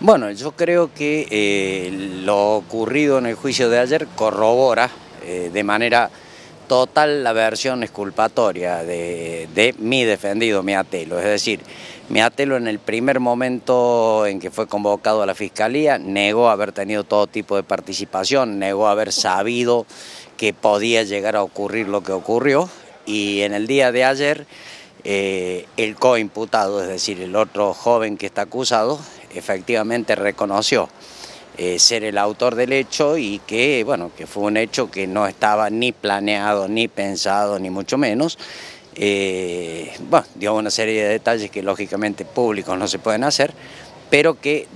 Bueno, yo creo que lo ocurrido en el juicio de ayer corrobora de manera total la versión exculpatoria de mi defendido, Miatelo. Es decir, Miatelo en el primer momento en que fue convocado a la Fiscalía negó haber tenido todo tipo de participación, negó haber sabido que podía llegar a ocurrir lo que ocurrió, y en el día de ayer el coimputado, es decir, el otro joven que está acusado, efectivamente reconoció ser el autor del hecho y que, bueno, que fue un hecho que no estaba ni planeado, ni pensado, ni mucho menos. Bueno, dio una serie de detalles que lógicamente públicos no se pueden hacer, pero que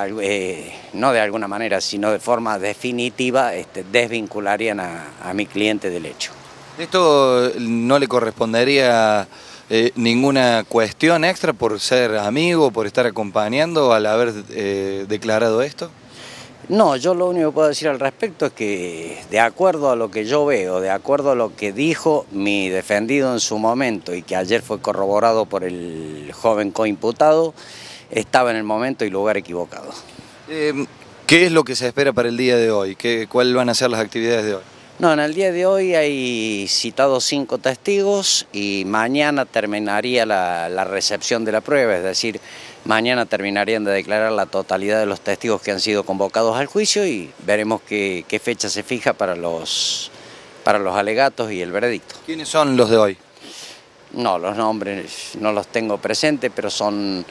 no de alguna manera, sino de forma definitiva, desvincularían a mi cliente del hecho. ¿Esto no le correspondería ninguna cuestión extra por ser amigo, por estar acompañando al haber declarado esto? No, yo lo único que puedo decir al respecto es que de acuerdo a lo que yo veo, de acuerdo a lo que dijo mi defendido en su momento y que ayer fue corroborado por el joven coimputado, estaba en el momento y lugar equivocado. ¿Qué es lo que se espera para el día de hoy? ¿Cuáles van a ser las actividades de hoy? No, en el día de hoy hay citados 5 testigos y mañana terminaría la recepción de la prueba, es decir, mañana terminarían de declarar la totalidad de los testigos que han sido convocados al juicio y veremos qué fecha se fija para los alegatos y el veredicto. ¿Quiénes son los de hoy? No, los nombres no los tengo presentes, pero son...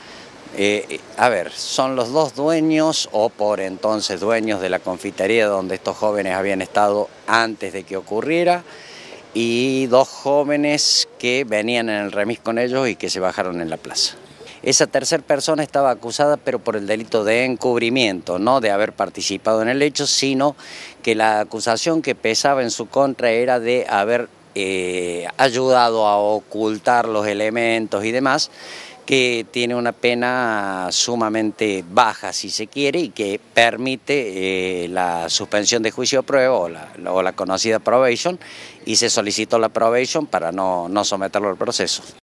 son los 2 dueños o por entonces dueños de la confitería donde estos jóvenes habían estado antes de que ocurriera, y 2 jóvenes que venían en el remis con ellos y que se bajaron en la plaza. Esa tercera persona estaba acusada pero por el delito de encubrimiento, no de haber participado en el hecho, sino que la acusación que pesaba en su contra era de haber ayudado a ocultar los elementos y demás, que tiene una pena sumamente baja, si se quiere, y que permite la suspensión de juicio de prueba o la conocida probation, y se solicitó la probation para no someterlo al proceso.